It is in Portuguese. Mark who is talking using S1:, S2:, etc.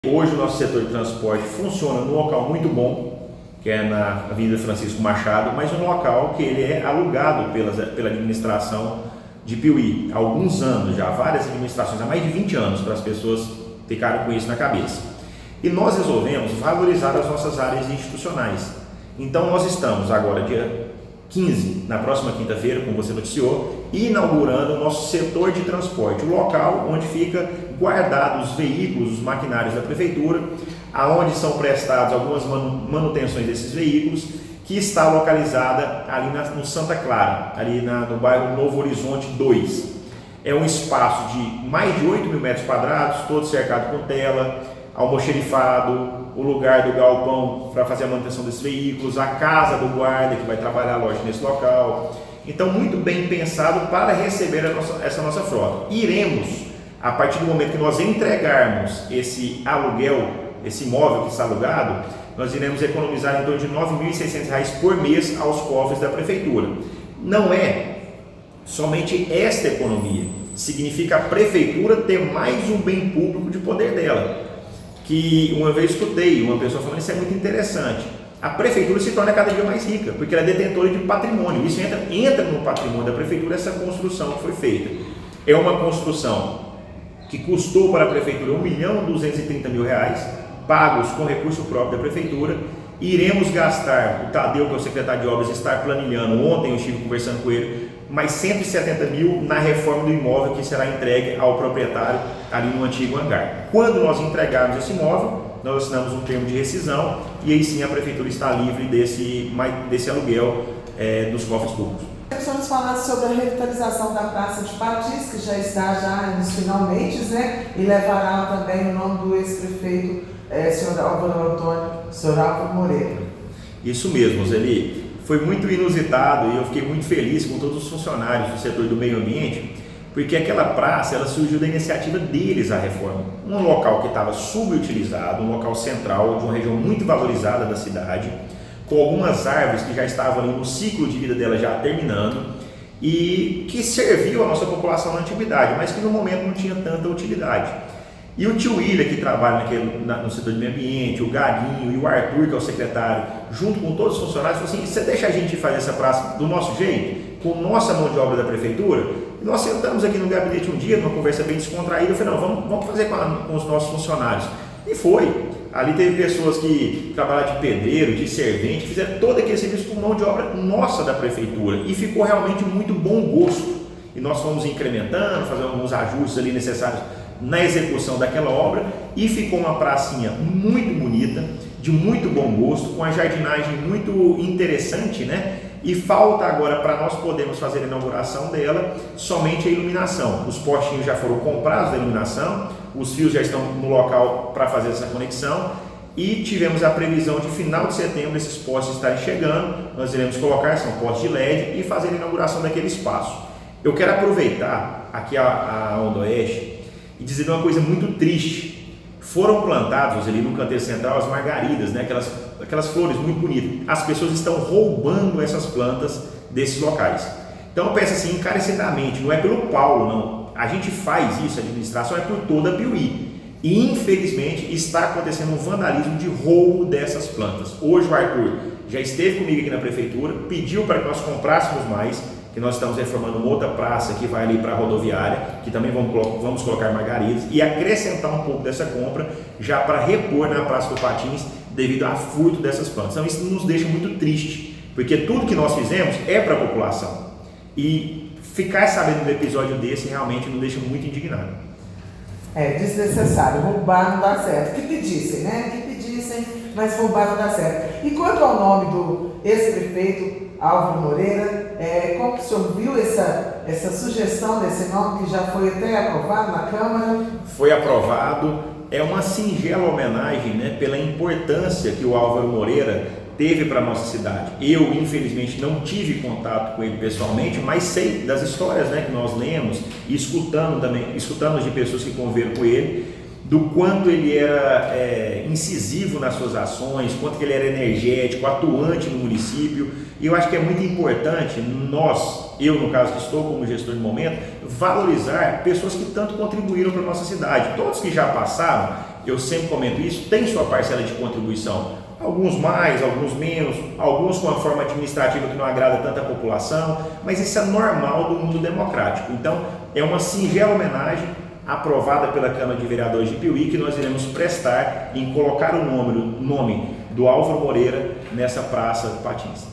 S1: Hoje o nosso setor de transporte funciona num local muito bom, que é na Avenida Francisco Machado, mas um local que ele é alugado pela administração de Piuí há alguns anos já, várias administrações, há mais de 20 anos, para as pessoas ficarem com isso na cabeça. E nós resolvemos valorizar as nossas áreas institucionais. Então nós estamos agora, dia 15, na próxima quinta-feira, como você noticiou, inaugurando o nosso setor de transporte, o local onde fica guardados os veículos, os maquinários da prefeitura, aonde são prestadas algumas manutenções desses veículos, que está localizada ali no Santa Clara, ali no bairro Novo Horizonte 2. É um espaço de mais de 8 mil metros quadrados, todo cercado com tela, almoxerifado, o lugar do galpão para fazer a manutenção desses veículos, a casa do guarda que vai trabalhar a loja nesse local. Então, muito bem pensado para receber essa nossa frota. Iremos, a partir do momento que nós entregarmos esse aluguel, esse imóvel que está alugado, nós iremos economizar em torno de R$ 9.600 por mês aos cofres da prefeitura. Não é somente esta economia, significa a prefeitura ter mais um bem público de poder dela. Que uma vez escutei uma pessoa falando, isso é muito interessante, a prefeitura se torna cada dia mais rica, porque ela é detentora de patrimônio, isso entra no patrimônio da prefeitura, essa construção que foi feita. É uma construção que custou para a prefeitura R$ 1.230.000, pagos com recurso próprio da prefeitura. Iremos gastar, o Tadeu, que é o secretário de obras, está planilhando, ontem eu estive conversando com ele, mais 170 mil na reforma do imóvel que será entregue ao proprietário ali no antigo hangar. Quando nós entregarmos esse imóvel, nós assinamos um termo de rescisão e aí sim a prefeitura está livre desse aluguel dos cofres públicos.
S2: Estamos falando sobre a revitalização da Praça de Patins, que já está nos finalmente, né? E levará também o nome do ex-prefeito, senhor Álvaro Moreira.
S1: Isso mesmo, Zeli. Foi muito inusitado e eu fiquei muito feliz com todos os funcionários do setor do meio ambiente, porque aquela praça ela surgiu da iniciativa deles, a reforma. Um local que estava subutilizado, um local central de uma região muito valorizada da cidade, com algumas árvores que já estavam ali no ciclo de vida dela já terminando e que serviu a nossa população na antiguidade, mas que no momento não tinha tanta utilidade. E o tio William, que trabalha no setor de meio ambiente, o Galinho e o Arthur, que é o secretário, junto com todos os funcionários, falou assim, você deixa a gente fazer essa praça do nosso jeito, com nossa mão de obra da prefeitura? E nós sentamos aqui no gabinete um dia, numa conversa bem descontraída, eu falei, não, vamos fazer com os nossos funcionários. E foi. Ali teve pessoas que trabalharam de pedreiro, de servente, fizeram todo aquele serviço com mão de obra nossa da prefeitura. E ficou realmente muito bom gosto. E nós fomos incrementando, fazendo alguns ajustes ali necessários na execução daquela obra e ficou uma pracinha muito bonita, de muito bom gosto, com a jardinagem muito interessante, né? E falta agora para nós podermos fazer a inauguração dela somente a iluminação. Os postinhos já foram comprados da iluminação, os fios já estão no local para fazer essa conexão e tivemos a previsão de final de setembro esses postes estarem chegando. Nós iremos colocar, são postes de LED e fazer a inauguração daquele espaço. Eu quero aproveitar aqui a Onda Oeste e dizer uma coisa muito triste. Foram plantados ali no canteiro central as margaridas, né? aquelas flores muito bonitas. As pessoas estão roubando essas plantas desses locais. Então eu penso assim, encarecidamente, não é pelo Paulo, não. A gente faz isso, a administração é por toda a Piuí. E infelizmente está acontecendo um vandalismo de roubo dessas plantas. Hoje o Arthur já esteve comigo aqui na prefeitura, pediu para que nós comprássemos mais, que nós estamos reformando uma outra praça que vai ali para a rodoviária, que também vamos colocar margaridas e acrescentar um pouco dessa compra já para repor na Praça do Patins devido a furto dessas plantas. Então isso nos deixa muito triste, porque tudo que nós fizemos é para a população e ficar sabendo do episódio desse realmente nos deixa muito indignado.
S2: É desnecessário, roubar não dá certo. Que pedissem, né? Que pedissem, mas roubar não dá certo. E quanto ao nome do ex-prefeito Álvaro Moreira, como que o senhor viu essa sugestão desse nome que já foi até aprovado na Câmara?
S1: Foi aprovado, é uma singela homenagem, né, pela importância que o Álvaro Moreira teve para a nossa cidade. Eu, infelizmente, não tive contato com ele pessoalmente, mas sei das histórias, né, que nós lemos e escutamos de pessoas que conviveram com ele, do quanto ele era incisivo nas suas ações, quanto que ele era energético, atuante no município. E eu acho que é muito importante eu no caso que estou como gestor de momento, valorizar pessoas que tanto contribuíram para a nossa cidade. Todos que já passaram, eu sempre comento isso, tem sua parcela de contribuição. Alguns mais, alguns menos, alguns com uma forma administrativa que não agrada tanta população, mas isso é normal do mundo democrático. Então, é uma singela homenagem aprovada pela Câmara de Vereadores de Piuí que nós iremos prestar em colocar o nome do Álvaro Moreira nessa Praça Patins.